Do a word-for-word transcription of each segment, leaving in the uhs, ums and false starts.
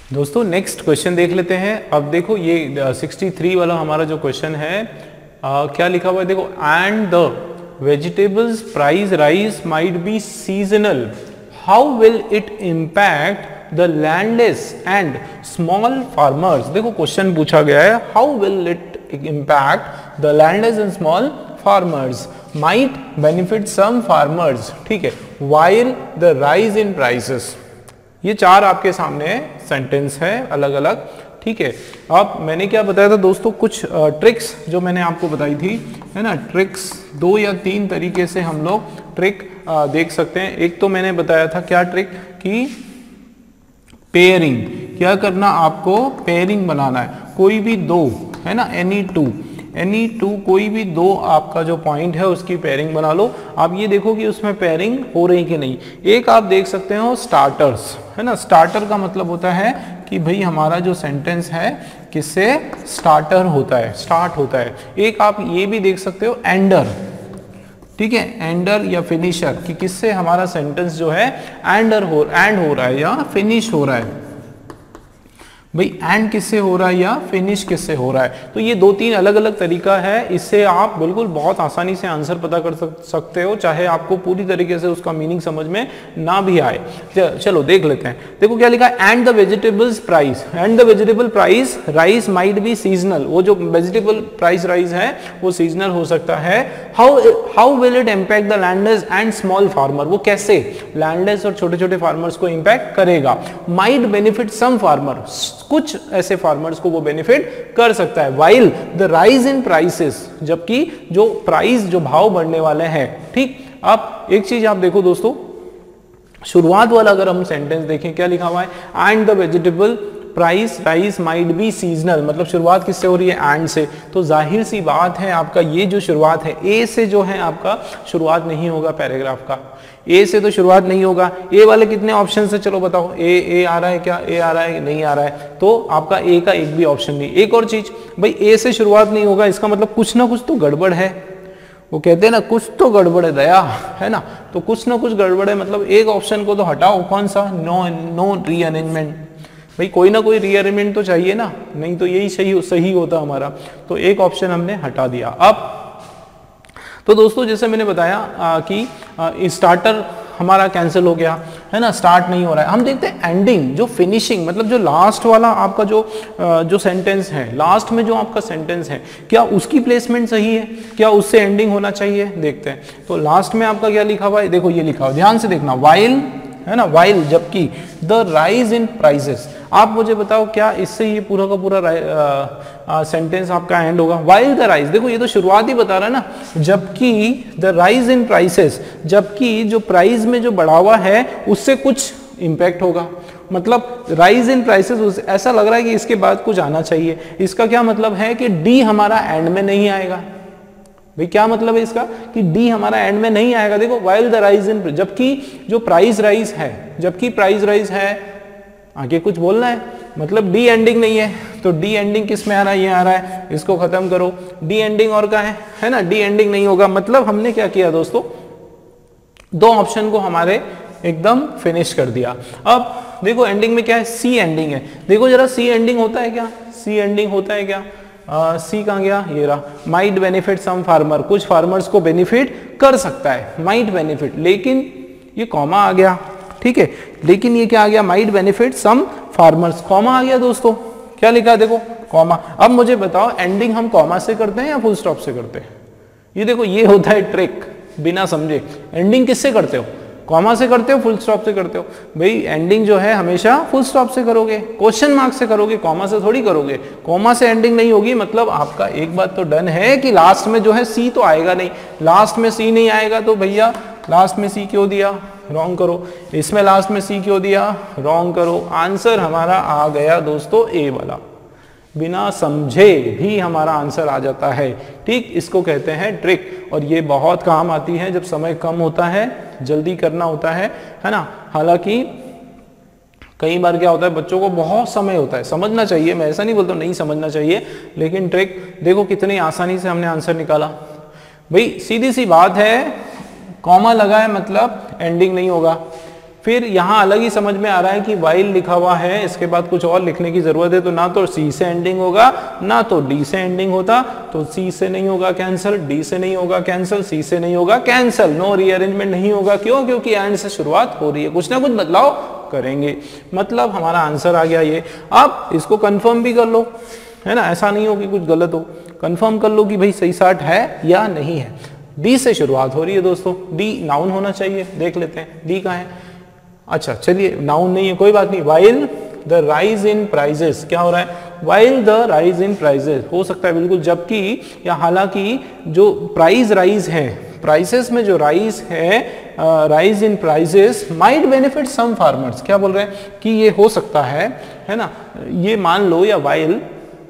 दोस्तों next question देख लेते हैं। अब देखो ये सिक्सटी थ्री वाला हमारा जो क्वेश्चन है, आ, क्या लिखा हुआ है देखो, and the vegetables price rise might be seasonal, how will it impact the landless and small farmers. देखो क्वेश्चन पूछा गया है, how will it impact the landless and small farmers, might benefit some farmers, ठीक है, while the rise in prices. ये चार आपके सामने सेंटेंस है अलग अलग, ठीक है। अब मैंने क्या बताया था दोस्तों, कुछ ट्रिक्स जो मैंने आपको बताई थी, है ना, ट्रिक्स दो या तीन तरीके से हम लोग ट्रिक देख सकते हैं। एक तो मैंने बताया था क्या ट्रिक कि पेयरिंग, क्या करना आपको, पेयरिंग बनाना है, कोई भी दो, है ना, एनी टू, एनी टू कोई भी दो आपका जो पॉइंट है उसकी पेयरिंग बना लो। आप ये देखो कि उसमें पेयरिंग हो रही कि नहीं। एक आप देख सकते हो स्टार्टर्स, है ना, स्टार्टर का मतलब होता है कि भाई हमारा जो सेंटेंस है किससे स्टार्टर होता है, स्टार्ट होता है। एक आप ये भी देख सकते हो एंडर, ठीक है, एंडर या फिनिशर, कि किससे हमारा सेंटेंस जो है एंडर हो एंड हो रहा है या फिनिश हो रहा है। भाई एंड किससे हो रहा है या फिनिश किससे हो रहा है। तो ये दो तीन अलग अलग तरीका है, इससे आप बिल्कुल बहुत आसानी से आंसर पता कर सकते हो, चाहे आपको पूरी तरीके से उसका मीनिंग समझ में ना भी आए। चलो देख लेते हैं। देखो क्या लिखा है, and the vegetables price, and the vegetable price rise might be seasonal. वो जो वेजिटेबल प्राइस राइस है वो सीजनल हो सकता है। How how will it impact the landless and small farmer, वो कैसे लैंडलेस और छोटे छोटे फार्मर्स को इंपैक्ट करेगा। माइट बेनिफिट सम फार्मर, कुछ ऐसे फार्मर्स को वो बेनिफिट कर सकता है। While the rise in prices, जबकि जो प्राइस जो भाव बढ़ने वाले हैं, ठीक। अब एक चीज आप देखो दोस्तों, शुरुआत वाला अगर हम सेंटेंस देखें, क्या लिखा हुआ है, and the vegetable price rise might be seasonal, मतलब शुरुआत किससे हो रही है, एंड से। तो जाहिर सी बात है आपका ये जो शुरुआत है ए से जो है आपका शुरुआत नहीं होगा पैराग्राफ का, ए से तो शुरुआत नहीं होगा। ए वाले कितने ऑप्शन है चलो बताओ, ए ए आ रहा है क्या, ए आ रहा है नहीं आ रहा है, तो आपका ए का एक भी ऑप्शन नहीं। एक और चीज भाई, ए से शुरुआत नहीं होगा, इसका मतलब कुछ ना कुछ तो गड़बड़ है। वो कहते हैं ना कुछ तो गड़बड़ है दया, है ना, तो कुछ ना कुछ गड़बड़ है, मतलब एक ऑप्शन को तो हटाओ। कौन सा, नो नो रीअरेंजमेंट। भाई कोई ना कोई रीअरेंजमेंट तो चाहिए ना, नहीं तो यही सही सही होता हमारा। तो एक ऑप्शन हमने हटा दिया। अब तो दोस्तों जैसे मैंने बताया आ, कि आ, स्टार्टर हमारा कैंसिल हो गया, है ना, स्टार्ट नहीं हो रहा है। हम देखते हैं एंडिंग, जो फिनिशिंग, मतलब जो लास्ट वाला आपका जो आ, जो सेंटेंस है, लास्ट में जो आपका सेंटेंस है, क्या उसकी प्लेसमेंट सही है, क्या उससे एंडिंग होना चाहिए, देखते हैं। तो लास्ट में आपका क्या लिखा हुआ है, देखो ये लिखा हुआ, ध्यान से देखना, वाइल, है ना, वाइल, जबकि द राइज इन प्राइसेस। आप मुझे बताओ क्या इससे ये पूरा का पूरा सेंटेंस आपका एंड होगा। वाइल द राइज, देखो ये तो शुरुआत ही बता रहा है ना, जबकि द राइज इन प्राइसेस, जबकि जो प्राइस में जो बढ़ावा है उससे कुछ इंपैक्ट होगा। मतलब राइज इन प्राइसेस, ऐसा लग रहा है कि इसके बाद कुछ आना चाहिए। इसका क्या मतलब है कि डी हमारा एंड में नहीं आएगा। भाई क्या मतलब है इसका कि डी हमारा एंड में नहीं आएगा। देखो वाइल द राइज इन, जबकि जो प्राइस राइज है, जबकि प्राइस राइज है, आगे कुछ बोलना है, मतलब डी एंडिंग नहीं है, तो डी एंडिंग किस में आ रहा है, ये आ रहा है, इसको खत्म करो। डी एंडिंग और का है, है ना, डी एंडिंग नहीं होगा। मतलब हमने क्या किया दोस्तों, दो ऑप्शन को हमारे एकदम फिनिश कर दिया। अब देखो एंडिंग में क्या है, सी एंडिंग है। देखो जरा सी एंडिंग होता है क्या, सी एंडिंग होता है क्या, सी कहाँ गया, ये रहा, माइट बेनिफिट सम फार्मर, कुछ फार्मर्स को बेनिफिट कर सकता है, माइट बेनिफिट, लेकिन ये कॉमा आ गया, ठीक है, लेकिन ये क्या आ गया, might benefit some farmers, comma आ गया दोस्तों। क्या लिखा है देखो, कॉमा। अब मुझे बताओ एंडिंग हम कॉमा से करते हैं या फुल स्टॉप से करते हैं। ये देखो ये होता है ट्रिक, बिना समझे एंडिंग किससे करते हो, कॉमा से करते हो, फुल स्टॉप से करते हो। भाई एंडिंग जो है हमेशा फुल स्टॉप से करोगे, क्वेश्चन मार्क से करोगे, कॉमा से थोड़ी करोगे। कॉमा से एंडिंग नहीं होगी, मतलब आपका एक बात तो डन है कि लास्ट में जो है सी तो आएगा नहीं। लास्ट में सी नहीं आएगा तो भैया लास्ट में सी क्यों दिया, रॉन्ग करो। इसमें लास्ट में सी क्यों दिया, रॉन्ग करो। आंसर हमारा आ गया दोस्तों ए वाला, बिना समझे भी हमारा आंसर आ जाता है, ठीक। इसको कहते हैं ट्रिक, और ये बहुत काम आती है जब समय कम होता है, जल्दी करना होता है, है ना। हालांकि कई बार क्या होता है, बच्चों को बहुत समय होता है, समझना चाहिए, मैं ऐसा नहीं बोलता नहीं समझना चाहिए, लेकिन ट्रिक देखो कितनी आसानी से हमने आंसर निकाला। भाई सीधी सी बात है, कॉमा लगा है मतलब एंडिंग नहीं होगा, फिर यहाँ अलग ही समझ में आ रहा है कि वाइल लिखा हुआ है, इसके बाद कुछ और लिखने की जरूरत है, तो ना तो सी से एंडिंग होगा ना तो डी से एंडिंग होता, तो सी से नहीं होगा कैंसिल, डी से नहीं होगा कैंसिल, सी से नहीं होगा कैंसिल, नो रीअरेंजमेंट नहीं होगा। क्यों? क्योंकि एंड से शुरुआत हो रही है, कुछ ना कुछ बदलाव करेंगे। मतलब हमारा आंसर आ गया ये। अब इसको कंफर्म भी कर लो, है ना, ऐसा नहीं हो कि कुछ गलत हो, कंफर्म कर लो कि भाई सही साठ है या नहीं है। डी से शुरुआत हो रही है दोस्तों, डी नाउन होना चाहिए, देख लेते हैं डी कहाँ है। अच्छा चलिए नाउन नहीं है, कोई बात नहीं। While the rise in prices, क्या हो रहा है? While the rise in prices हो सकता है बिल्कुल, जबकि या हालांकि जो प्राइस राइज है, प्राइसेस में जो राइज है, rise in prices might benefit some farmers, क्या बोल रहे हैं कि ये हो सकता है, है ना, ये मान लो, या वाइल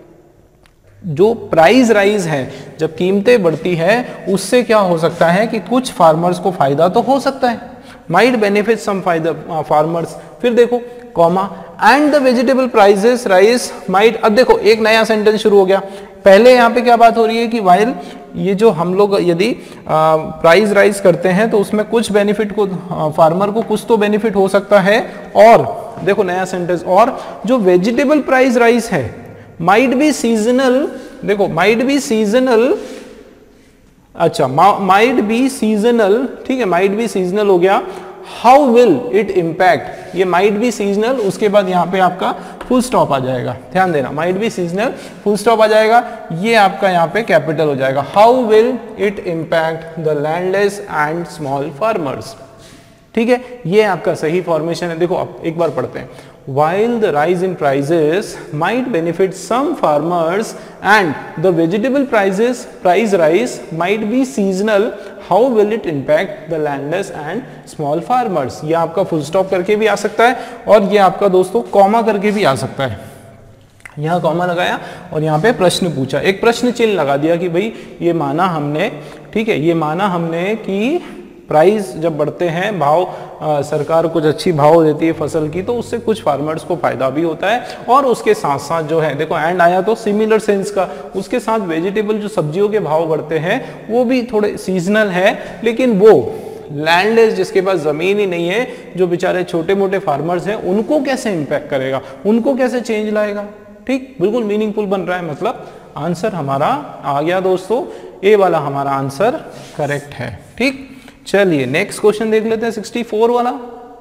जो प्राइस राइज है, जब कीमतें बढ़ती है, उससे क्या हो सकता है कि कुछ फार्मर्स को फायदा तो हो सकता है, माइट बेनिफिट सम फायदा फार्मर्स। फिर देखो comma, and the vegetable prices rise might. अब देखो एक नया सेंटेंस शुरू हो गया। पहले यहाँ पे क्या बात हो रही है कि वाइल ये जो हम लोग यदि प्राइस राइज करते हैं तो उसमें कुछ बेनिफिट को फार्मर को कुछ तो बेनिफिट हो सकता है, और देखो नया सेंटेंस, और जो वेजिटेबल प्राइस राइज है माइट बी सीजनल, देखो माइट बी सीजनल, अच्छा माइट बी सीजनल, ठीक है, माइट बी सीजनल हो गया। हाउ विल इट इम्पैक्ट, ये माइट बी सीजनल, उसके बाद यहाँ पे आपका फुल स्टॉप आ जाएगा, ध्यान देना, might be seasonal full stop आ जाएगा, ये आपका यहाँ पे कैपिटल हो जाएगा। How will it impact the landless and small farmers, ठीक है, ये आपका सही फॉर्मेशन है। देखो अब एक बार पढ़ते हैं। While the rise in prices might benefit some farmers and the vegetable prices price rise might be seasonal, how will it impact the landless and small farmers? ये आपका फुल स्टॉप करके भी आ सकता है, और ये आपका दोस्तों कॉमा करके भी आ सकता है। यहाँ कॉमा लगाया और यहाँ पे प्रश्न पूछा, एक प्रश्न चिन्ह लगा दिया कि भाई ये माना हमने, ठीक है, ये माना हमने कि प्राइस जब बढ़ते हैं, भाव आ, सरकार कुछ अच्छी भाव देती है फसल की, तो उससे कुछ फार्मर्स को फायदा भी होता है, और उसके साथ साथ जो है, देखो एंड आया तो सिमिलर सेंस का, उसके साथ वेजिटेबल जो सब्जियों के भाव बढ़ते हैं वो भी थोड़े सीजनल है, लेकिन वो लैंडलेस जिसके पास जमीन ही नहीं है, जो बेचारे छोटे मोटे फार्मर्स हैं, उनको कैसे इंपैक्ट करेगा, उनको कैसे चेंज लाएगा। ठीक, बिल्कुल मीनिंगफुल बन रहा है, मतलब आंसर हमारा आ गया दोस्तों, ए वाला हमारा आंसर करेक्ट है। ठीक, चलिए नेक्स्ट क्वेश्चन देख लेते हैं, सिक्सटी फोर वाला।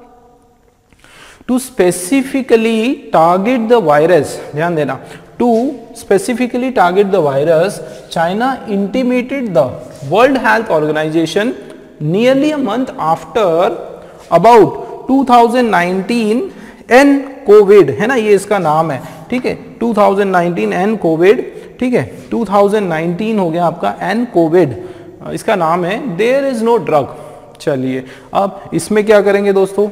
To specifically target the virus, ध्यान देना, to specifically target the virus China intimated the world health organization nearly a month after about two thousand nineteen N covid, है ना, ये इसका नाम है, ठीक है, two thousand nineteen N covid, ठीक है, टू थाउजेंड नाइनटीन हो गया आपका एन कोविड, इसका नाम है, देयर इज नो ड्रग। चलिए अब इसमें क्या करेंगे दोस्तों,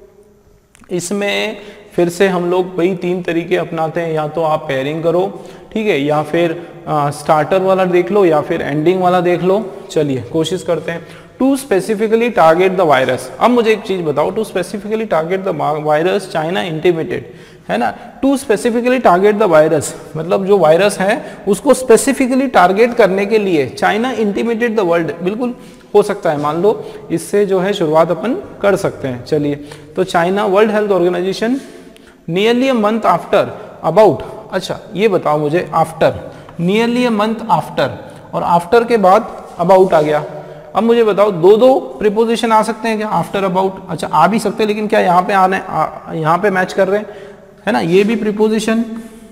इसमें फिर से हम लोग वही तीन तरीके अपनाते हैं, या तो आप पेयरिंग करो, ठीक है, या फिर आ, स्टार्टर वाला देख लो, या फिर एंडिंग वाला देख लो। चलिए कोशिश करते हैं। To specifically target the virus, अब मुझे एक चीज बताओ, to specifically target the virus China intimated, है ना, to specifically target the virus, मतलब जो वायरस है उसको स्पेसिफिकली टारगेट करने के लिए चाइना इंटीमेटेड द वर्ल्ड, बिल्कुल हो सकता है, मान लो इससे जो है शुरुआत अपन कर सकते हैं। चलिए, तो China world health organization nearly a month after about, अच्छा ये बताओ मुझे, after, nearly a month after, और आफ्टर के बाद अबाउट आ गया। अब मुझे बताओ, दो दो प्रीपोजिशन आ सकते हैं क्या, आफ्टर अबाउट, अच्छा आ भी सकते हैं, लेकिन क्या यहाँ पे आने, यहाँ पे मैच कर रहे हैं, है ना, ये भी प्रीपोजिशन,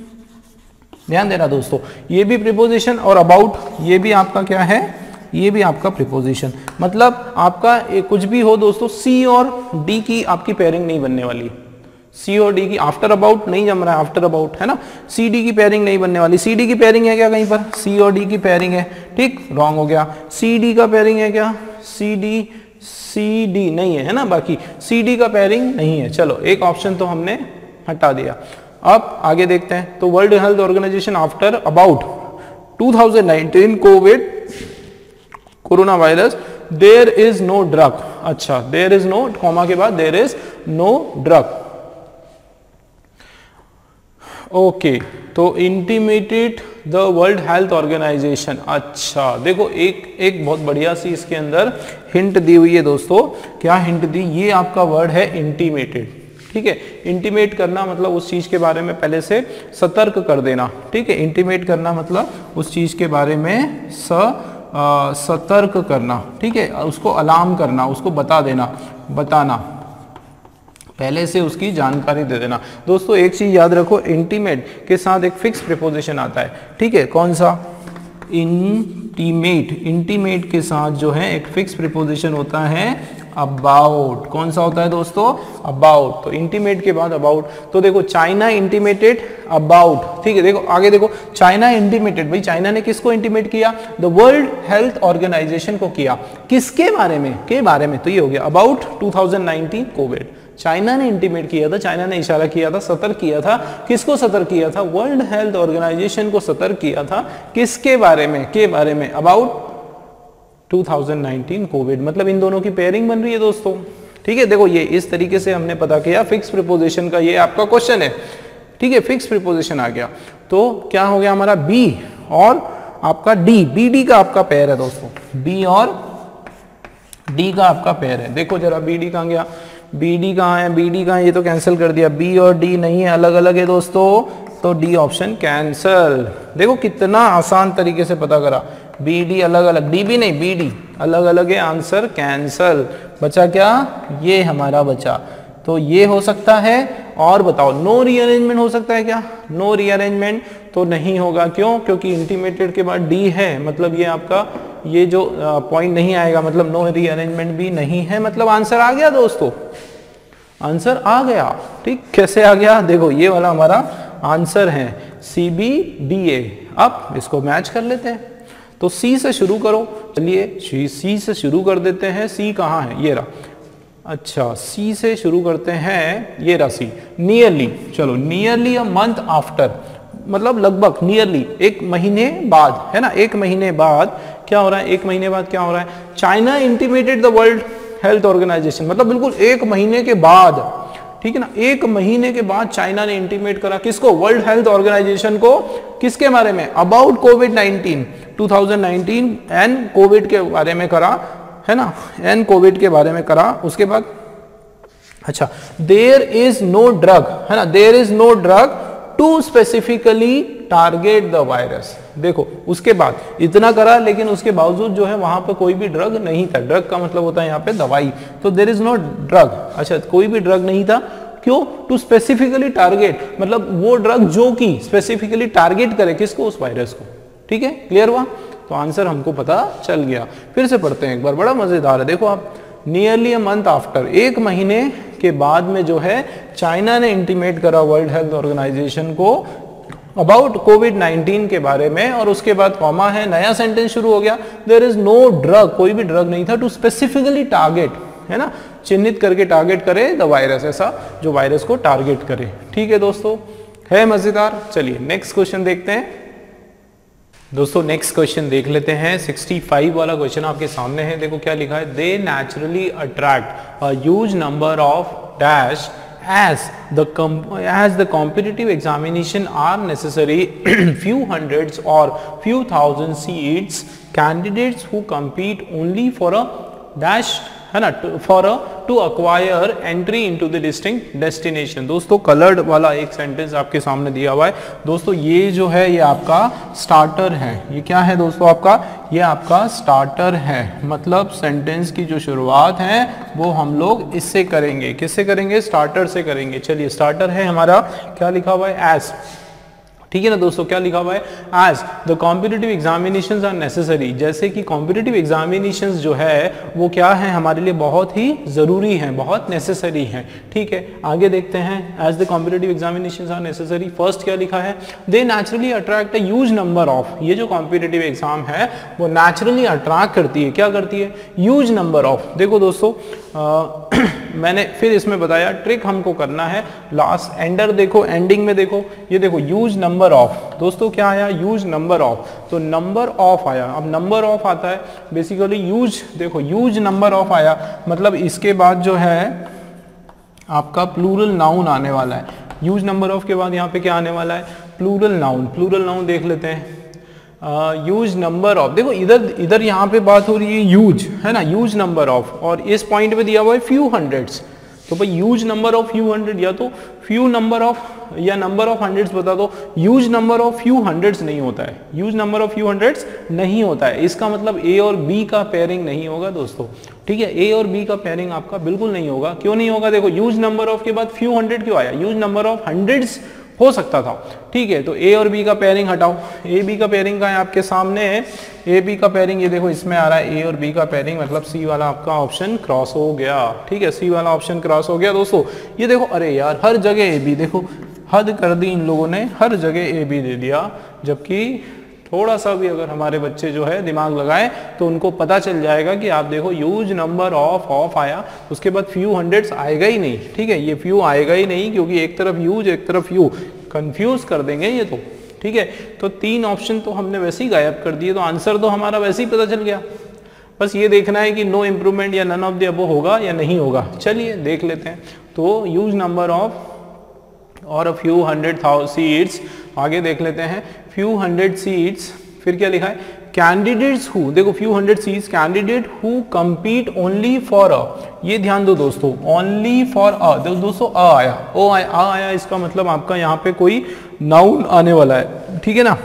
ध्यान देना दोस्तों, ये भी प्रीपोजिशन, और अबाउट ये भी आपका क्या है, ये भी आपका प्रीपोजिशन, मतलब आपका एक कुछ भी हो दोस्तों, सी और डी की आपकी पेयरिंग नहीं बनने वाली, सी और डी की, आफ्टर अबाउट नहीं जम रहा है, आफ्टर अबाउट, है ना, सी डी की पेयरिंग नहीं बनने वाली, सी डी की पेयरिंग है क्या कहीं पर, सी और डी की पेयरिंग है, ठीक, रॉन्ग हो गया। सी डी का पेयरिंग है क्या, सी डी, सी डी नहीं है, है ना, बाकी सी डी का पेयरिंग नहीं है। चलो एक ऑप्शन तो हमने हटा दिया। अब आगे देखते हैं, तो world health organization after about two thousand nineteen covid corona virus, there is no drug, अच्छा देयर इज नो, कॉमा के बाद there is no drug, okay, तो intimated the world health organization. अच्छा देखो, एक एक बहुत बढ़िया सी इसके अंदर हिंट दी हुई है दोस्तों। क्या हिंट दी? ये आपका वर्ड है इंटीमेटेड। ठीक है, इंटीमेट करना मतलब उस चीज के बारे में पहले से सतर्क कर देना। ठीक है, इंटीमेट करना मतलब उस चीज के बारे में स आ, सतर्क करना। ठीक है, उसको अलार्म करना, उसको बता देना, बताना, पहले से उसकी जानकारी दे देना। दोस्तों एक चीज याद रखो, इंटीमेट के साथ एक फिक्स प्रीपोजिशन आता है। ठीक है, कौन सा? इंटीमेट। इंटीमेट के साथ जो है एक फिक्स प्रीपोजिशन होता है अबाउट। कौन सा होता है दोस्तों? अबाउट। तो इंटीमेट के बाद अबाउट। तो देखो, चाइना इंटीमेटेड अबाउट। ठीक है, देखो आगे देखो, चाइना इंटीमेटेड, भाई चाइना ने किसको इंटीमेट किया? द वर्ल्ड हेल्थ ऑर्गेनाइजेशन को किया। किसके बारे में? के बारे में। तो ये हो गया about two thousand nineteen covid. China ने इंटीमेट किया था, चाइना ने इशारा किया था, सतर्क किया था। किसको सतर्क किया था? वर्ल्ड हेल्थ ऑर्गेनाइजेशन को सतर्क किया था। किसके बारे में? के बारे में, about two thousand nineteen covid. मतलब इन दोनों की पेयरिंग बन रही है दोस्तों। ठीक है, देखो ये इस तरीके से हमने पता किया फिक्स प्रीपोजिशन का। ये आपका क्वेश्चन है। ठीक है, फिक्स प्रीपोजिशन आ गया। तो क्या हो गया हमारा? बी और आपका डी। बी डी का आपका पेयर है दोस्तों, बी और डी का आपका पेयर है। देखो जरा, बी डी कहाँ गया? बी डी कहाँ है? बी डी कहाँ है? ये तो कैंसिल कर दिया। बी और डी नहीं है, अलग अलग है दोस्तों, तो डी ऑप्शन कैंसल। देखो कितना आसान तरीके से पता करा। बी डी अलग अलग, डी भी नहीं, बी डी अलग अलग है, आंसर कैंसल। बचा क्या? ये हमारा बचा। तो ये हो सकता है। और बताओ, नो रीअरेंजमेंट हो सकता है क्या? नो रीअरेंजमेंट तो नहीं होगा। क्यों? क्योंकि इंटीमेटेड के बाद डी है, मतलब ये आपका ये जो पॉइंट नहीं आएगा, मतलब नो रीअरेंजमेंट भी नहीं है। मतलब आंसर आ गया दोस्तों, आंसर आ गया। ठीक, कैसे आ गया? देखो ये वाला हमारा आंसर है, सी बी डी ए। अब इसको मैच कर लेते हैं। तो सी से शुरू करो। चलिए सी से शुरू कर देते हैं। सी कहाँ है? ये रहा। अच्छा, सी से शुरू करते हैं। ये रहा सी। नियरली, चलो नियरली अ मंथ आफ्टर, मतलब लगभग, नियरली एक महीने बाद, है ना, एक महीने बाद क्या हो रहा है? एक महीने बाद क्या हो रहा है? China intimated the world health organization, मतलब बिल्कुल एक महीने के बाद। ठीक है ना, एक महीने के बाद चाइना ने इंटीमेट करा किसको? वर्ल्ड हेल्थ ऑर्गेनाइजेशन को। किसके बारे में? About covid nineteen, two thousand nineteen and covid के बारे में करा, है ना, एंड कोविड के बारे में करा। उसके बाद अच्छा, देयर इज नो ड्रग, है ना, there is no drug to specifically target the virus. देखो उसके बाद इतना करा, लेकिन उसके बावजूद जो है वहां पर कोई भी ड्रग नहीं था। ड्रग का मतलब होता है यहाँ पे दवाई। तो देयर इज नो ड्रग। अच्छा, कोई भी ड्रग नहीं था। क्यों? टू स्पेसिफिकली टारगेट, मतलब वो ड्रग जो कि स्पेसिफिकली टारगेट करे किसको? उस वायरस को। ठीक है, क्लियर हुआ? तो आंसर हमको पता चल गया। फिर से पढ़ते हैं एक बार, बड़ा मजेदार है। देखो आप, नियरली अ मंथ आफ्टर, एक महीने के बाद में जो है चाइना ने इंटीमेट करा वर्ल्ड हेल्थ ऑर्गेनाइजेशन को अबाउट कोविड नाइनटीन के बारे में। और उसके बाद कॉमा है, नया सेंटेंस शुरू हो गया। देयर इज नो ड्रग, कोई भी ड्रग नहीं था, टू स्पेसिफिकली टारगेट, है ना, चिन्हित करके टारगेट करे द वायरस, ऐसा जो वायरस को टारगेट करे। ठीक है दोस्तों, है मजेदार। चलिए नेक्स्ट क्वेश्चन देखते हैं दोस्तों। नेक्स्ट क्वेश्चन देख लेते हैं। सिक्सटी फाइव वाला क्वेश्चन आपके सामने है। देखो क्या लिखा है? They naturally attract a huge number of dash as the as the competitive examination are necessary few hundreds or few thousand seats, candidates who compete only for a dash, है ना, for a to acquire entry into the distinct destination. दोस्तों coloured वाला एक sentence आपके सामने दिया हुआ है। दोस्तों ये जो है ये आपका स्टार्टर है। ये क्या है दोस्तों? आपका ये आपका स्टार्टर है, मतलब सेंटेंस की जो शुरुआत है वो हम लोग इससे करेंगे। किससे करेंगे? स्टार्टर से करेंगे। चलिए स्टार्टर है हमारा, क्या लिखा हुआ है? एज। ठीक है ना दोस्तों, क्या लिखा हुआ है? As the competitive examinations are necessary, जैसे कि कॉम्पिटिटिव एग्जामिनेशंस जो है वो क्या है हमारे लिए बहुत ही जरूरी है, बहुत नेसेसरी है। ठीक है, आगे देखते हैं। As the competitive examinations are necessary, first क्या लिखा है? They naturally attract a huge number of, ये जो कॉम्पिटिटिव एग्जाम है वो नेचुरली अट्रैक्ट करती है, क्या करती है? Huge number of. देखो दोस्तों आ, मैंने फिर इसमें बताया ट्रिक हमको करना है। लास्ट एंडर देखो, एंडिंग में देखो, ये देखो ह्यूज नंबर ऑफ। दोस्तों क्या आया? Huge number of. तो नंबर ऑफ आया। अब नंबर ऑफ आता है बेसिकली ह्यूज, देखो ह्यूज नंबर ऑफ आया, मतलब इसके बाद जो है आपका प्लूरल नाउन आने वाला है। ह्यूज नंबर ऑफ के बाद यहाँ पे क्या आने वाला है, प्लूरल नाउन। प्लूरल नाउन देख लेते हैं, ह्यूज नंबर ऑफ, देखो इधर इधर यहाँ पे बात हो रही है ह्यूज, है ना, ह्यूज नंबर ऑफ, और इस पॉइंट पे दिया हुआ है फ्यू हंड्रेड्स, तो भाई huge number of few hundred, या तो फ्यू नंबर ऑफ या नंबर ऑफ हंड्रेड्स बता दो, huge number of few hundreds नहीं होता है, huge number of few hundreds नहीं होता है, इसका मतलब ए और बी का पेयरिंग नहीं होगा दोस्तों, ठीक है, ए और बी का पेयरिंग आपका बिल्कुल नहीं होगा। क्यों नहीं होगा, देखो ह्यूज नंबर ऑफ के बाद फ्यू हंड्रेड क्यों आया, ह्यूज नंबर ऑफ हंड्रेड्स हो सकता था, ठीक है, तो ए और बी का पेयरिंग हटाओ, ए बी का पेयरिंग का है आपके सामने है, ए बी का पेयरिंग ये देखो इसमें आ रहा है ए और बी का पेयरिंग, मतलब सी वाला आपका ऑप्शन क्रॉस हो गया, ठीक है, सी वाला ऑप्शन क्रॉस हो गया दोस्तों। ये देखो अरे यार हर जगह ए बी, देखो हद कर दी इन लोगों ने, हर जगह ए बी दे दिया, जबकि थोड़ा सा भी अगर हमारे बच्चे जो है दिमाग लगाए तो उनको पता चल जाएगा कि आप देखो ह्यूज नंबर ऑफ ऑफ आया, उसके बाद फ्यू हंड्रेड्स आएगा ही नहीं, ठीक है, ये फ्यू आएगा ही नहीं, क्योंकि एक तरफ ह्यूज एक तरफ फ्यू, कंफ्यूज कर देंगे ये तो, ठीक है, तो तीन ऑप्शन तो हमने वैसे ही गायब कर दिए, तो आंसर तो हमारा वैसे ही पता चल गया, बस ये देखना है कि नो इम्प्रूवमेंट या नन ऑफ द अबव होगा या नहीं होगा। चलिए देख लेते हैं, तो ह्यूज नंबर ऑफ और अ फ्यू हंड्रेड सीट्स, आगे देख लेते हैं, फ्यू हंड्रेड सीट्स, फिर क्या लिखा है, कैंडिडेट्स हु, देखो few hundred seats, candidate who compete only for a, ये ध्यान दो दोस्तों, ओनली फॉर अ, दोस्तों अ आया, ओ आया, आ आया, इसका मतलब आपका यहाँ पे कोई नाउन आने वाला है, ठीक है ना,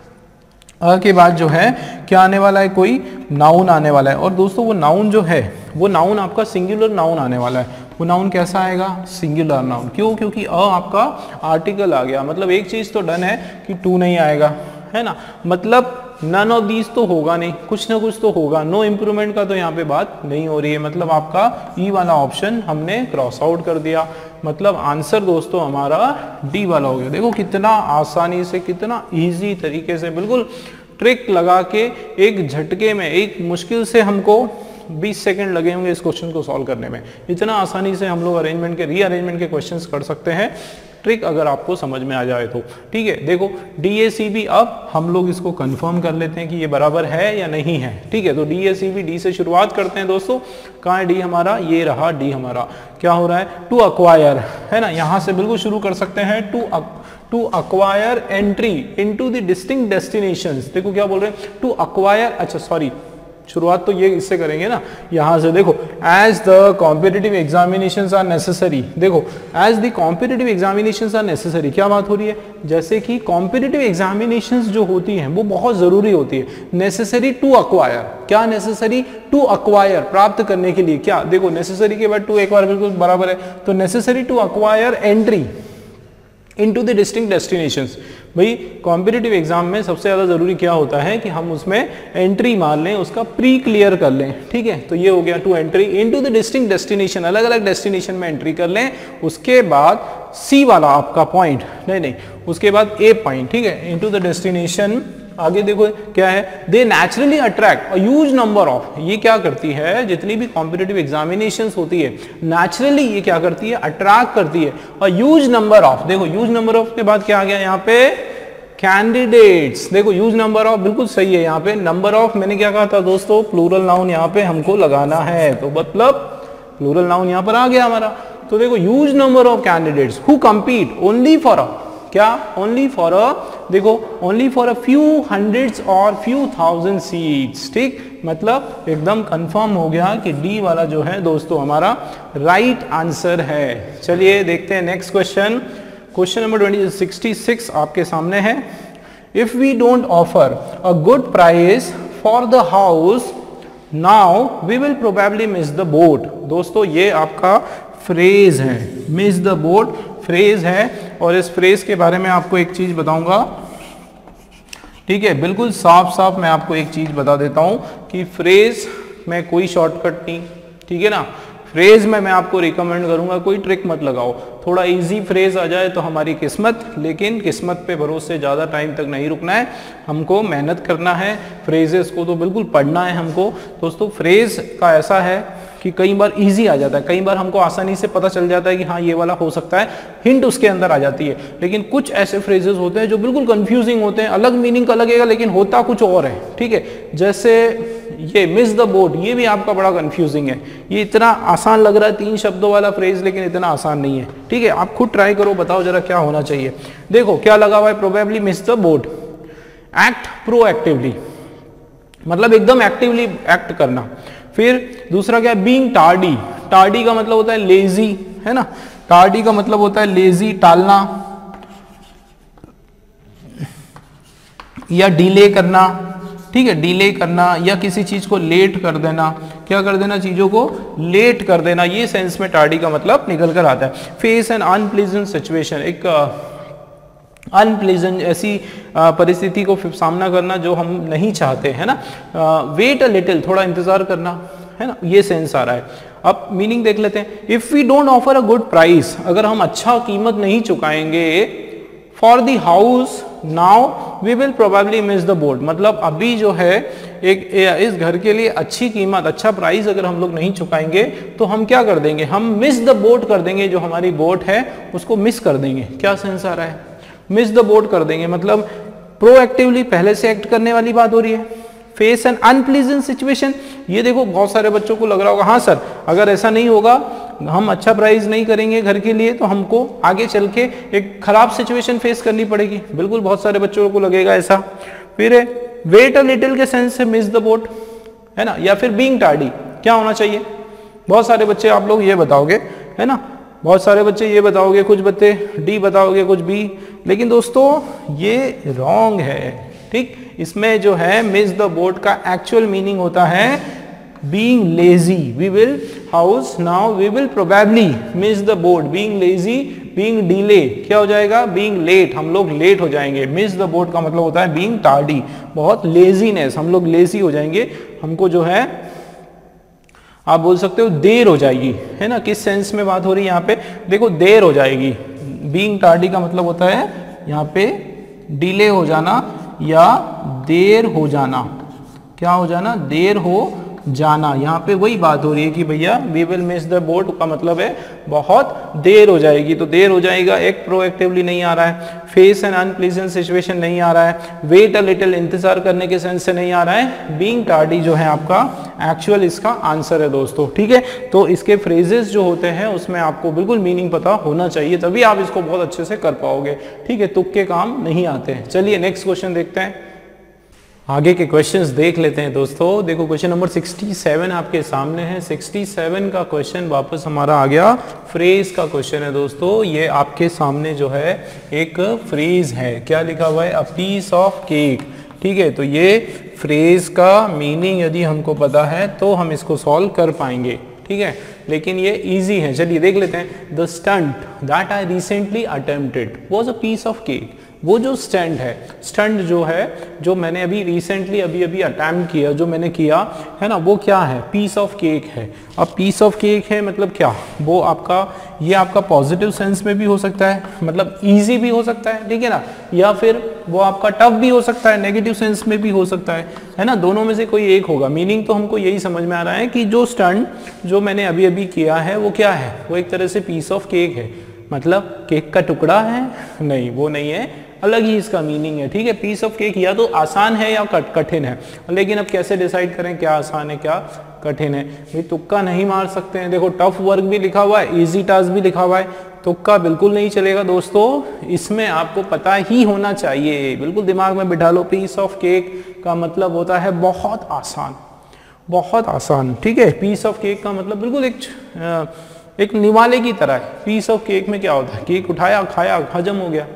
अ के बाद जो है क्या आने वाला है, कोई नाउन आने वाला है, और दोस्तों वो नाउन जो है वो नाउन आपका सिंगुलर नाउन आने वाला है, वो नाउन कैसा आएगा, सिंगुलर नाउन, क्यों, क्योंकि अ आपका आर्टिकल आ गया, मतलब एक चीज तो डन है कि टू नहीं आएगा, है ना, मतलब नन ऑफ दीज तो होगा नहीं, कुछ ना कुछ तो होगा, नो इम्प्रूवमेंट का तो यहाँ पे बात नहीं हो रही है, मतलब आपका ई वाला ऑप्शन हमने क्रॉस आउट कर दिया, मतलब आंसर दोस्तों हमारा डी वाला हो गया। देखो कितना आसानी से, कितना इजी तरीके से, बिल्कुल ट्रिक लगा के एक झटके में, एक मुश्किल से हमको बीस सेकंड लगे होंगे इस क्वेश्चन को सॉल्व करने में, इतना आसानी से हम लोग अरेंजमेंट के, रीअरेंजमेंट के क्वेश्चंस कर सकते हैं, ट्रिक अगर आपको समझ में आ जाए तो, ठीक है। देखो डी ए सी बी, अब हम लोग इसको कंफर्म कर लेते हैं कि ये बराबर है या नहीं है, ठीक है, तो D A C B, D से शुरुआत करते हैं दोस्तों, कहाँ है डी हमारा, ये रहा डी हमारा, क्या हो रहा है, टू अक्वायर, है ना, यहां से बिल्कुल शुरू कर सकते हैं, to to acquire entry into the distinct destinations, देखो क्या बोल रहे हैं, टू अक्वायर, अच्छा सॉरी शुरुआत तो ये इससे करेंगे ना, यहां से देखो, as the competitive examinations are necessary, देखो as the competitive examinations are necessary, क्या बात हो रही है, जैसे कि कॉम्पिटिटिव एग्जामिनेशंस जो होती हैं वो बहुत जरूरी होती है, नेसेसरी टू अक्वायर, क्या नेसेसरी, टू अक्वायर, प्राप्त करने के लिए, क्या, देखो नेसेसरी के बाद टू एक बार बिल्कुल बराबर है, तो necessary to acquire entry into the distinct destinations, भाई कॉम्पिटिटिव एग्जाम में सबसे ज्यादा जरूरी क्या होता है कि हम उसमें एंट्री मार लें, उसका प्री क्लियर कर लें, ठीक है, तो ये हो गया to entry into the distinct destination, अलग अलग डेस्टिनेशन में एंट्री कर लें, उसके बाद सी वाला आपका पॉइंट, नहीं नहीं उसके बाद ए पॉइंट, ठीक है, इनटू द डेस्टिनेशन, आगे देखो क्या है, they naturally attract a huge number of, ये क्या करती है, जितनी भी कॉम्पिटिटिव एग्जामिनेशंस होती है नेचुरली ये क्या करती है, अट्रैक्ट करती है अ ह्यूज नंबर ऑफ, देखो ह्यूज नंबर ऑफ के बाद क्या आ गया यहाँ पे, कैंडिडेट्स, देखो ह्यूज नंबर ऑफ बिल्कुल सही है, यहाँ पे नंबर ऑफ मैंने क्या कहा था दोस्तों, प्लूरल नाउन यहाँ पे हमको लगाना है, तो मतलब प्लूरल नाउन यहाँ पर आ गया हमारा, तो देखो huge number of candidates who compete only for a, क्या, ओनली फॉर अ, देखो only for a few hundreds और फ्यू थाउजेंड सीट्स, ठीक, मतलब एकदम कंफर्म हो गया कि डी वाला जो है दोस्तों हमारा राइट आंसर है। चलिए देखते हैं next question, question number twenty sixty six आपके सामने है, if we don't offer a good price for the house now we will probably miss the boat, दोस्तों ये आपका फ्रेज है, मिस द बोट फ्रेज है, और इस फ्रेज के बारे में आपको एक चीज बताऊंगा, ठीक है, बिल्कुल साफ साफ मैं आपको एक चीज बता देता हूं कि फ्रेज में कोई शॉर्टकट नहीं, ठीक है ना, फ्रेज में मैं आपको रिकमेंड करूंगा कोई ट्रिक मत लगाओ, थोड़ा इजी फ्रेज आ जाए तो हमारी किस्मत, लेकिन किस्मत पे भरोसे ज़्यादा टाइम तक नहीं रुकना है, हमको मेहनत करना है, फ्रेजेस को तो बिल्कुल पढ़ना है हमको दोस्तों। फ्रेज का ऐसा है कि कई बार इजी आ जाता है, कई बार हमको आसानी से पता चल जाता है कि हाँ ये वाला हो सकता है, हिंट उसके अंदर आ जाती है, लेकिन कुछ ऐसे फ्रेजेस होते हैं जो बिल्कुल कंफ्यूजिंग होते हैं, अलग मीनिंग का लगेगा लेकिन होता कुछ और है, ठीक है, जैसे ये मिस द बोट, ये भी आपका बड़ा कंफ्यूजिंग है। ये इतना आसान लग रहा है तीन शब्दों वाला फ्रेज, लेकिन इतना आसान नहीं है। ठीक है, आप खुद ट्राई करो, बताओ जरा क्या होना चाहिए। देखो क्या लगा हुआ है, probably miss the boat. Act proactively, मतलब एकदम एक्टिवली एक्ट करना। फिर दूसरा क्या है, बीइंग टार्डी। टार्डी का मतलब होता है लेजी, है ना। टार्डी का मतलब होता है लेजी, टालना या डिले करना। ठीक है, डिले करना या किसी चीज को लेट कर देना। क्या कर देना, चीजों को लेट कर देना, ये सेंस में टार्डी का मतलब निकल कर आता है। फेस एन अनप्लीजेंट सिचुएशन, एक अनप्लीजेंट ऐसी परिस्थिति को सामना करना जो हम नहीं चाहते, है ना। वेट अ लिटिल, थोड़ा इंतजार करना, है ना, ये सेंस आ रहा है। अब मीनिंग देख लेते हैं। If we don't offer a good price, अगर हम अच्छा कीमत नहीं चुकाएंगे for the house now we will probably miss the boat, मतलब अभी जो है एक इस घर के लिए अच्छी कीमत, अच्छा प्राइस अगर हम लोग नहीं चुकाएंगे तो हम क्या कर देंगे, हम मिस द बोट कर देंगे, जो हमारी बोट है उसको मिस कर देंगे। क्या सेंस आ रहा है, मिस द बोट कर देंगे, मतलब प्रोएक्टिवली पहले से एक्ट करने वाली बात हो रही है। फेस एन अनप्लीजेंट सिचुएशन, ये देखो बहुत सारे बच्चों को लग रहा होगा हाँ सर अगर ऐसा नहीं होगा, हम अच्छा प्राइस नहीं करेंगे घर के लिए तो हमको आगे चल के एक खराब सिचुएशन फेस करनी पड़ेगी। बिल्कुल बहुत सारे बच्चों को लगेगा ऐसा। फिर वेट अ लिटिल के सेंस से मिस द बोट, है ना, या फिर बीइंग टार्डी क्या होना चाहिए। बहुत सारे बच्चे आप लोग ये बताओगे, है ना, बहुत सारे बच्चे ये बताओगे, कुछ बच्चे डी बताओगे, कुछ बी, लेकिन दोस्तों ये रॉन्ग है। ठीक, इसमें जो है मिस द बोट का एक्चुअल मीनिंग होता है being lazy. We will house now we will probably miss the boat. Being lazy, being delay क्या हो जाएगा, बीइंग लेट, हम लोग लेट हो जाएंगे। मिस द बोट का मतलब होता है बीइंग टार्डी, बहुत लेजीनेस, हम लोग लेजी हो जाएंगे, हमको जो है आप बोल सकते हो देर हो जाएगी, है ना। किस सेंस में बात हो रही है यहाँ पे, देखो देर हो जाएगी। बीइंग टार्डी का मतलब होता है यहाँ पे डिले हो जाना या देर हो जाना। क्या हो जाना, देर हो जाना। यहाँ पे वही बात हो रही है कि भैया we will miss the boat का मतलब है बहुत देर हो जाएगी, तो देर हो जाएगा एक प्रोएक्टिवली नहीं आ रहा है। फेस एन अनप्लीजेंट सिचुएशन नहीं आ रहा है। वेट अ लिटिल, इंतजार करने के सेंस से नहीं आ रहा है। बीइंग टार्डी जो है आपका एक्चुअल इसका आंसर है दोस्तों। ठीक है, तो इसके फ्रेजेस जो होते हैं उसमें आपको बिल्कुल मीनिंग पता होना चाहिए, तभी आप इसको बहुत अच्छे से कर पाओगे। ठीक है, तुक्के काम नहीं आते हैं। चलिए नेक्स्ट क्वेश्चन देखते हैं, आगे के क्वेश्चंस देख लेते हैं दोस्तों। देखो क्वेश्चन नंबर सड़सठ आपके सामने है। सड़सठ का क्वेश्चन वापस हमारा आ गया, फ्रेज का क्वेश्चन है दोस्तों। ये आपके सामने जो है एक फ्रेज है, क्या लिखा हुआ है, अ पीस ऑफ केक। ठीक है, तो ये फ्रेज का मीनिंग यदि हमको पता है तो हम इसको सॉल्व कर पाएंगे। ठीक है, लेकिन ये इजी है। चलिए देख लेते हैं। The stunt that I recently attempted was a piece of cake. वो जो स्टंट है, स्टंट जो है जो मैंने अभी रिसेंटली अभी अभी अटैम्प्ट किया, जो मैंने किया है ना, वो क्या है, पीस ऑफ केक है। अब पीस ऑफ केक है मतलब क्या, वो आपका ये आपका पॉजिटिव सेंस में भी हो सकता है, मतलब इजी भी हो सकता है, ठीक है ना, या फिर वो आपका टफ भी हो सकता है, नेगेटिव सेंस में भी हो सकता है, है ना, दोनों में से कोई एक होगा। मीनिंग तो हमको यही समझ में आ रहा है कि जो स्टंट जो मैंने अभी अभी किया है वो क्या है, वो एक तरह से पीस ऑफ केक है। मतलब केक का टुकड़ा है, नहीं वो नहीं है, अलग ही इसका मीनिंग है। ठीक है, पीस ऑफ केक या तो आसान है या कठिन है, लेकिन अब कैसे डिसाइड करें क्या आसान है क्या कठिन है। भाई तुक्का नहीं मार सकते हैं। देखो टफ वर्क भी लिखा हुआ है, इजी टास्क भी लिखा हुआ है, तुक्का बिल्कुल नहीं चलेगा दोस्तों। इसमें आपको पता ही होना चाहिए, बिल्कुल दिमाग में बिठा लो। पीस ऑफ केक का मतलब होता है बहुत आसान, बहुत आसान। ठीक है, पीस ऑफ केक का मतलब बिल्कुल एक एक निवाले की तरह है। पीस ऑफ केक में क्या होता है, केक उठाया खाया हजम हो गया,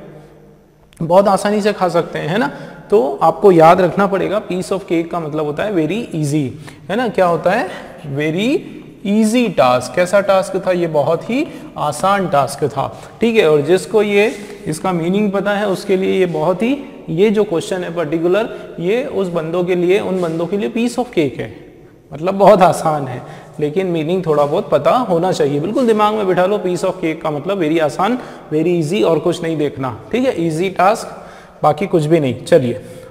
बहुत आसानी से खा सकते हैं, है ना। तो आपको याद रखना पड़ेगा पीस ऑफ केक का मतलब होता है वेरी इजी, है ना। क्या होता है, वेरी इजी टास्क। कैसा टास्क था ये, बहुत ही आसान टास्क था। ठीक है, और जिसको ये इसका मीनिंग पता है उसके लिए ये बहुत ही, ये जो क्वेश्चन है पर्टिकुलर, ये उस बंदों के लिए, उन बंदों के लिए पीस ऑफ केक है, मतलब बहुत आसान है, लेकिन मीनिंग थोड़ा बहुत पता होना चाहिए। बिल्कुल दिमाग में बिठा लो, पीस ऑफ केक का मतलब वेरी आसान, वेरी इजी, और कुछ नहीं देखना। ठीक है, इजी टास्क, बाकी कुछ भी नहीं। चलिए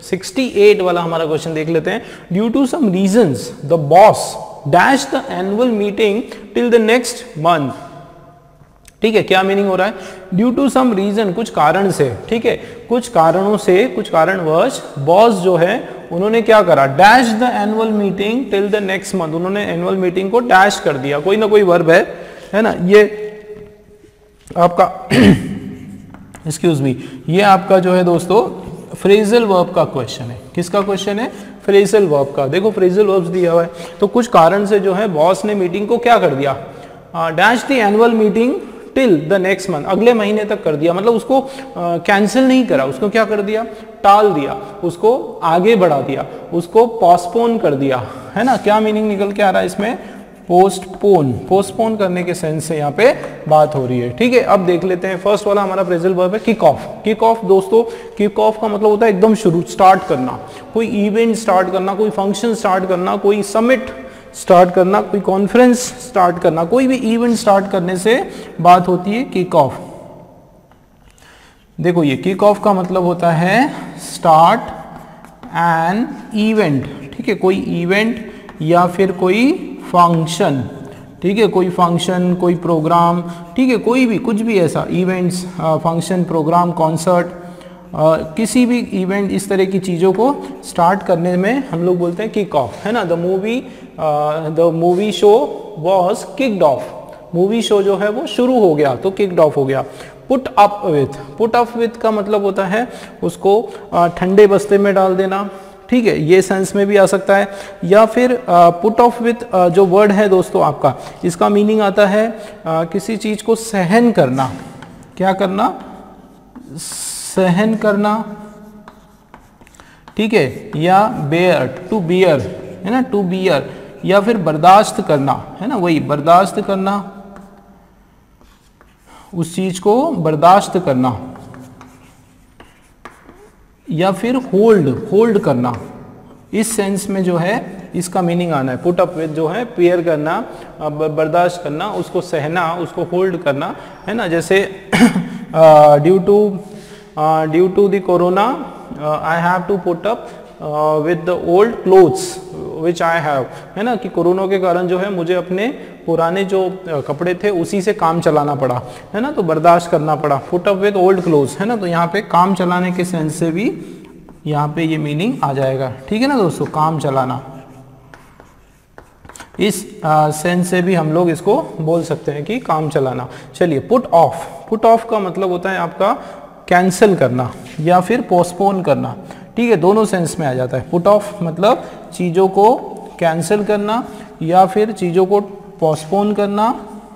अड़सठ वाला हमारा क्वेश्चन देख लेते हैं। Due to some reasons the boss dash the annual meeting till the next month. ठीक है, क्या मीनिंग हो रहा है, ड्यू टू सम रीजन, कुछ कारण से। ठीक है, कुछ कारणों से, कुछ कारणवश बॉस जो है उन्होंने क्या करा, dash the annual meeting till the next month, उन्होंने एनुअल मीटिंग को डैश कर दिया, कोई ना कोई वर्ब है है ना, ये आपका एक्सक्यूज मी, ये आपका जो है दोस्तों फ्रेजल वर्ब का क्वेश्चन है। किसका क्वेश्चन है? फ्रेजल वर्ब का। देखो फ्रेजल वर्ब्स दिया हुआ है, तो कुछ कारण से जो है बॉस ने मीटिंग को क्या कर दिया, dash the annual meeting till the next month, अगले महीने तक कर दिया, मतलब उसको कैंसिल uh, नहीं करा, उसको क्या कर दिया, टाल दिया, उसको आगे बढ़ा दिया, उसको पोस्टपोन कर दिया, है ना। क्या मीनिंग निकल के आ रहा है इसमें? पोस्टपोन, पोस्टपोन करने के सेंस से यहाँ पे बात हो रही है, ठीक है। अब देख लेते हैं, फर्स्ट वाला हमारा फ्रेजल वर्ब है किक ऑफ। किक ऑफ दोस्तों, किक ऑफ का मतलब होता है एकदम शुरू, स्टार्ट करना, कोई इवेंट स्टार्ट करना, कोई फंक्शन स्टार्ट करना, कोई समिट स्टार्ट करना, कोई कॉन्फ्रेंस स्टार्ट करना, कोई भी इवेंट स्टार्ट करने से बात होती है किक ऑफ। देखो ये किक ऑफ का मतलब होता है स्टार्ट एन इवेंट, ठीक है, कोई इवेंट या फिर कोई फंक्शन, ठीक है, कोई फंक्शन, कोई प्रोग्राम, ठीक है, कोई भी, कुछ भी ऐसा इवेंट्स, फंक्शन, प्रोग्राम, कॉन्सर्ट, किसी भी इवेंट, इस तरह की चीज़ों को स्टार्ट करने में हम लोग बोलते हैं किक ऑफ, है ना। The movie the movie show was kicked off, movie show जो है वो शुरू हो गया तो किक्ड ऑफ हो गया। Put up with, put up with का मतलब होता है उसको ठंडे बस्ते में डाल देना, ठीक है, ये सेंस में भी आ सकता है। या फिर पुट ऑफ विथ जो वर्ड है दोस्तों आपका, इसका मीनिंग आता है आ, किसी चीज को सहन करना, क्या करना, सहन करना, ठीक है, या बेयर, टू बियर, है ना, टू बियर, या फिर बर्दाश्त करना, है ना, वही बर्दाश्त करना, उस चीज को बर्दाश्त करना, या फिर होल्ड, होल्ड करना, इस सेंस में जो है इसका मीनिंग आना है। पुट अप विद जो है पेयर करना, बर्दाश्त करना, उसको सहना, उसको होल्ड करना, है ना। जैसे due to due to the corona I have to put up with the old clothes which I have, है ना, कि कोरोना के कारण जो है मुझे अपने पुराने जो कपड़े थे उसी से काम चलाना पड़ा, है ना, तो बर्दाश्त करना पड़ा। Put up with old clothes, है ना, तो यहाँ पे काम चलाने के सेंस से भी यहाँ पे ये मीनिंग आ जाएगा, ठीक है ना दोस्तों, काम चलाना, इस सेंस से भी हम लोग इसको बोल सकते हैं कि काम चलाना। चलिए पुट ऑफ, पुट ऑफ का मतलब होता है आपका कैंसिल करना या फिर पोस्टपोन करना, ठीक है, दोनों सेंस में आ जाता है। पुट ऑफ मतलब चीज़ों को कैंसिल करना या फिर चीज़ों को पोस्टपोन करना,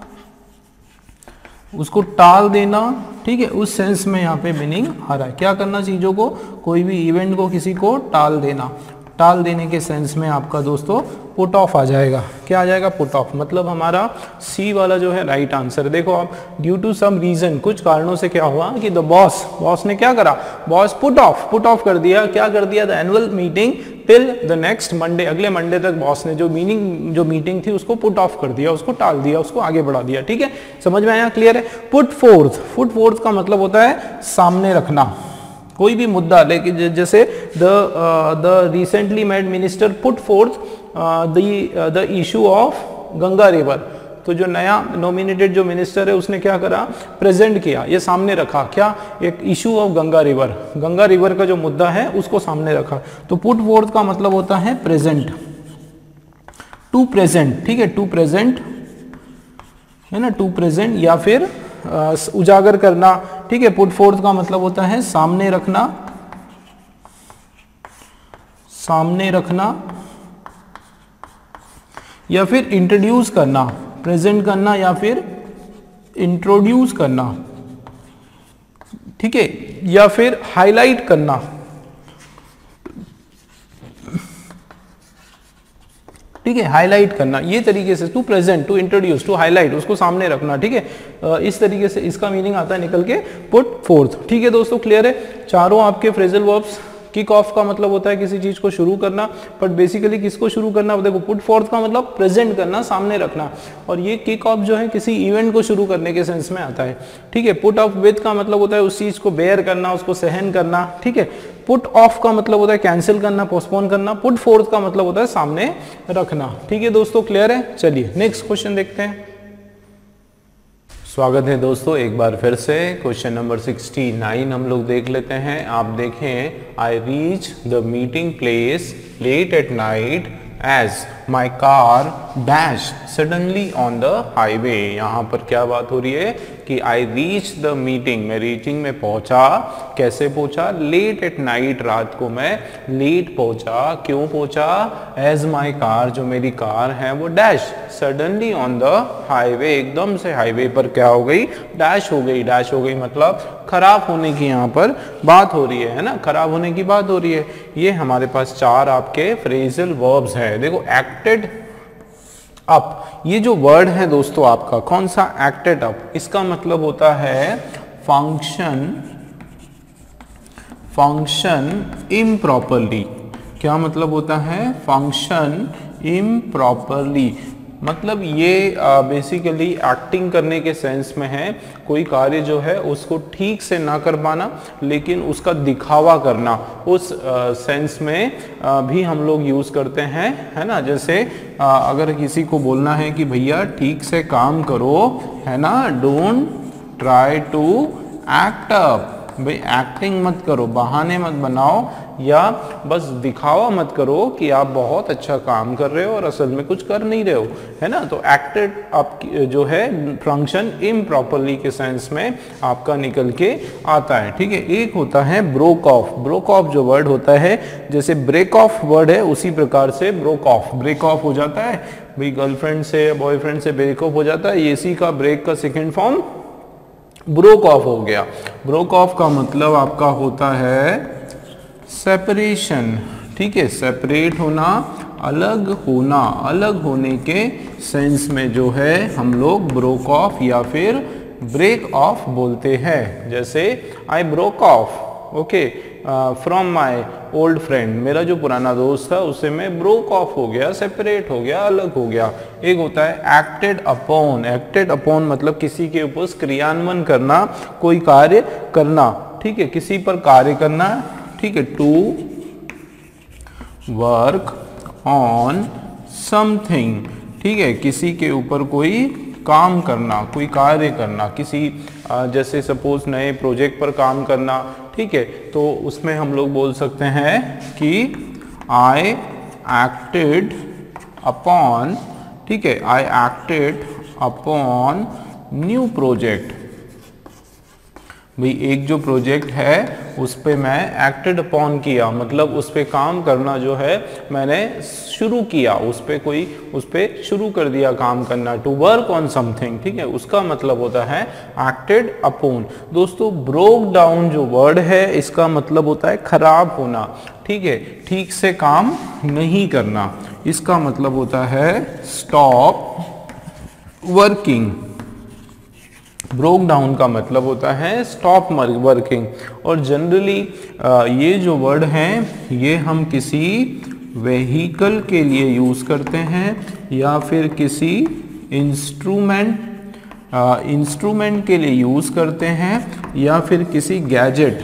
उसको टाल देना, ठीक है, उस सेंस में यहाँ पे मीनिंग आ रहा है। क्या करना, चीज़ों को, कोई भी इवेंट को किसी को टाल देना, टाल देने के सेंस में आपका दोस्तों पुट ऑफ आ जाएगा। क्या आ जाएगा, पुट ऑफ, मतलब हमारा सी वाला जो है राइट आंसर। देखो आप, ड्यू टू सम रीजन, कुछ कारणों से क्या हुआ कि द बॉस, बॉस ने क्या करा, boss put off, put off कर दिया, क्या कर दिया, the annual meeting till the next Monday, अगले मंडे तक बॉस ने जो मीनिंग जो मीटिंग थी उसको पुट ऑफ कर दिया, उसको टाल दिया, उसको आगे बढ़ा दिया, ठीक है, समझ में आया, क्लियर है। पुट फोर्थ, पुट फोर्थ का मतलब होता है सामने रखना, कोई भी मुद्दा, लेकिन जैसे the the recently made minister put forth the the issue of Ganga river, तो जो नया नॉमिनेटेड जो मिनिस्टर है उसने क्या करा, प्रेजेंट किया, ये सामने रखा, क्या, एक issue of Ganga river, Ganga river का जो मुद्दा है उसको सामने रखा। तो पुट फोर्थ का मतलब होता है प्रेजेंट, टू प्रेजेंट, ठीक है, टू प्रेजेंट, है ना, टू प्रेजेंट, या फिर आ, उजागर करना, ठीक है। पुट फोर्थ का मतलब होता है सामने रखना, सामने रखना, या फिर इंट्रोड्यूस करना, प्रेजेंट करना या फिर इंट्रोड्यूस करना, ठीक है, या फिर हाईलाइट करना, ठीक है, हाईलाइट करना, ये तरीके से, to present, to introduce, to highlight, उसको सामने रखना, ठीक है, इस तरीके से इसका मीनिंग आता है निकल के पुट फोर्थ, ठीक है दोस्तों, क्लियर है। चारों आपके फ्रेजल वर्ब्स। किक ऑफ का मतलब होता है किसी चीज को शुरू करना, बट बेसिकली किसको शुरू करना, देखो पुट फोर्थ का मतलब प्रेजेंट करना, सामने रखना, और ये किक ऑफ जो है किसी इवेंट को शुरू करने के सेंस में आता है, ठीक है। पुट ऑफ विथ का मतलब होता है उस चीज को बेयर करना, उसको सहन करना, ठीक है। पुट ऑफ का मतलब होता है कैंसिल करना, पोस्टपोन करना। पुट फोर्थ का मतलब होता है सामने रखना, ठीक है दोस्तों, क्लियर है। चलिए नेक्स्ट क्वेश्चन देखते हैं। स्वागत है दोस्तों एक बार फिर से। क्वेश्चन नंबर सिक्सटी नाइन हम लोग देख लेते हैं। आप देखें, I reach the meeting place late at night as my car dash suddenly on the highway. यहाँ पर क्या बात हो रही है कि आई रीच द मीटिंग, मैं रीचिंग में पहुंचा। कैसे पहुंचा? लेट एट नाइट, रात को मैं लेट पहुंचा। क्यों पहुंचा? एज माई कार, जो मेरी कार है वो dash suddenly on the highway, एकदम से हाईवे पर क्या हो गई? डैश हो गई। डैश हो गई मतलब खराब होने की यहाँ पर बात हो रही है, है ना, खराब होने की बात हो रही है। ये हमारे पास चार आपके फ्रेजल वर्ब्स हैं। देखो, एक्टेड अप, ये जो वर्ड है दोस्तों आपका कौन सा? Acted up. इसका मतलब होता है फंक्शन फंक्शन इम्प्रॉपरली। क्या मतलब होता है? फंक्शन इम्प्रॉपरली, मतलब ये बेसिकली एक्टिंग करने के सेंस में है। कोई कार्य जो है उसको ठीक से ना कर पाना, लेकिन उसका दिखावा करना, उस सेंस में आ, भी हम लोग यूज़ करते हैं, है ना। जैसे आ, अगर किसी को बोलना है कि भैया ठीक से काम करो, है ना, don't try to act up, भाई एक्टिंग मत करो, बहाने मत बनाओ, या बस दिखावा मत करो कि आप बहुत अच्छा काम कर रहे हो और असल में कुछ कर नहीं रहे हो, है ना। तो एक्टेड अप जो है फंक्शन इम्प्रॉपरली के सेंस में आपका निकल के आता है, ठीक है। एक होता है ब्रोक ऑफ। ब्रोक ऑफ जो वर्ड होता है, जैसे ब्रेक ऑफ वर्ड है, उसी प्रकार से ब्रोक ऑफ, ब्रेक ऑफ हो जाता है भाई, गर्लफ्रेंड से बॉयफ्रेंड से ब्रेक ऑफ हो जाता है। ये इसी का ब्रेक का सेकेंड फॉर्म ब्रोक ऑफ हो गया। ब्रोक ऑफ का मतलब आपका होता है सेपरेशन, ठीक है, सेपरेट होना, अलग होना, अलग होने के सेंस में जो है हम लोग ब्रोक ऑफ या फिर ब्रेक ऑफ बोलते हैं। जैसे I broke off okay from my old friend, मेरा जो पुराना दोस्त था उससे मैं ब्रोक ऑफ हो गया, सेपरेट हो गया, अलग हो गया। एक होता है एक्टेड अपॉन। एक्टेड अपॉन मतलब किसी के ऊपर क्रियान्वयन करना, कोई कार्य करना, ठीक है, किसी पर कार्य करना, ठीक है। टू वर्क ऑन समथिंग, ठीक है, किसी के ऊपर कोई काम करना, कोई कार्य करना, किसी जैसे सपोज नए प्रोजेक्ट पर काम करना, ठीक है, तो उसमें हम लोग बोल सकते हैं कि आई एक्टेड अपॉन, ठीक है, I acted upon new project. भाई एक जो प्रोजेक्ट है उस पे मैं एक्टेड अपॉन किया, मतलब उस पे काम करना जो है मैंने शुरू किया, उस पे कोई उस पे शुरू कर दिया काम करना। टू वर्क ऑन समथिंग, ठीक है, उसका मतलब होता है एक्टेड अपॉन। दोस्तों ब्रोक डाउन जो वर्ड है इसका मतलब होता है खराब होना, ठीक है, ठीक से काम नहीं करना। इसका मतलब होता है स्टॉप वर्किंग। ब्रोक डाउन का मतलब होता है स्टॉप वर्किंग। और जनरली ये जो वर्ड हैं ये हम किसी व्हीकल के लिए यूज़ करते हैं, या फिर किसी इंस्ट्रूमेंट इंस्ट्रूमेंट के लिए यूज़ करते हैं, या फिर किसी गैजेट,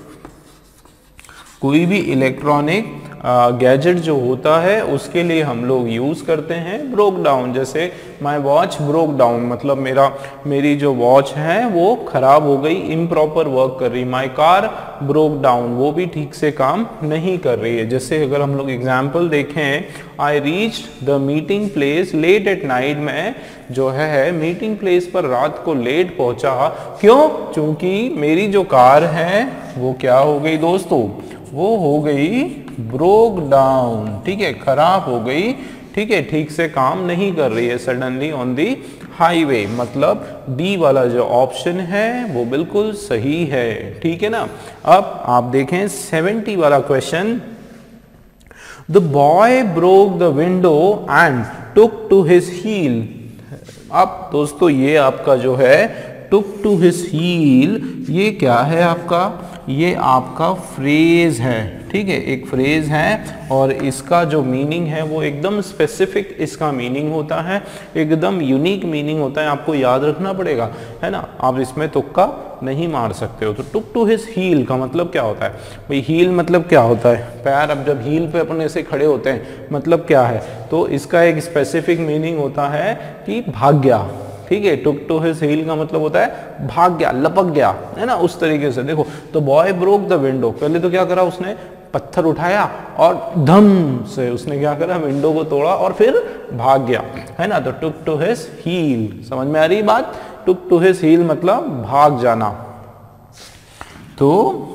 कोई भी इलेक्ट्रॉनिक गैजेट जो होता है उसके लिए हम लोग यूज़ करते हैं ब्रोक डाउन। जैसे माई वॉच ब्रोक डाउन, मतलब मेरा मेरी जो वॉच है वो ख़राब हो गई, इम्प्रॉपर वर्क कर रही। माई कार ब्रोक डाउन, वो भी ठीक से काम नहीं कर रही है। जैसे अगर हम लोग एग्जाम्पल देखें, I reach the meeting place late at night, में जो है मीटिंग प्लेस पर रात को लेट पहुंचा। क्यों? क्योंकि मेरी जो कार है वो क्या हो गई दोस्तों? वो हो गई ब्रोक डाउन, ठीक है, खराब हो गई, ठीक है, ठीक से काम नहीं कर रही है सडनली ऑन दी हाईवे। मतलब डी वाला जो ऑप्शन है वो बिल्कुल सही है, ठीक है ना। अब आप देखें सेवेंटी वाला question, the boy broke the window and took to his heel. अब दोस्तों ये आपका जो है टुक टू हिज हील, ये क्या है आपका? ये आपका फ्रेज है, ठीक है, एक फ्रेज है, और इसका जो मीनिंग है वो एकदम स्पेसिफिक इसका मीनिंग होता है, एकदम यूनिक मीनिंग होता है, आपको याद रखना पड़ेगा, है ना, आप इसमें तुक्का नहीं मार सकते हो। तो टुक टू हिज हील का मतलब क्या होता है भाई? हील मतलब क्या होता है? पैर। अब जब हील पे अपने से खड़े होते हैं मतलब क्या है? तो इसका एक स्पेसिफिक मीनिंग होता है कि भाग गया, ठीक है। टुक टू हिज हील का मतलब होता है भाग गया, लपक गया, है ना, उस तरीके से। देखो तो बॉय ब्रोक द विंडो, पहले तो क्या करा उसने, पत्थर उठाया और धम से उसने क्या करा, विंडो को तोड़ा और फिर भाग गया, है ना। तो टुक टू हिज हील, समझ में आ रही बात। टुक टू हिज हील मतलब भाग जाना, तो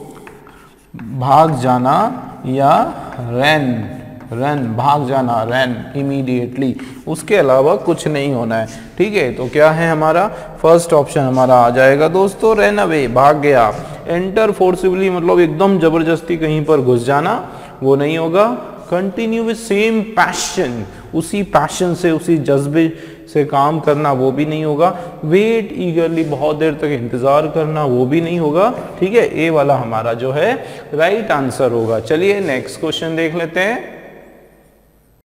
भाग जाना या रन, रन भाग जाना, रन इमीडिएटली, उसके अलावा कुछ नहीं होना है, ठीक है। तो क्या है हमारा फर्स्ट ऑप्शन हमारा आ जाएगा दोस्तों, रन अवे, भाग गया। एंटर फोर्सिबली मतलब एकदम जबरदस्ती कहीं पर घुस जाना, वो नहीं होगा। कंटिन्यू विद सेम पैशन, उसी पैशन से, उसी जज्बे से काम करना, वो भी नहीं होगा। वेट ईगरली, बहुत देर तक इंतजार करना, वो भी नहीं होगा, ठीक है। ए वाला हमारा जो है राइट आंसर होगा। चलिए नेक्स्ट क्वेश्चन देख लेते हैं।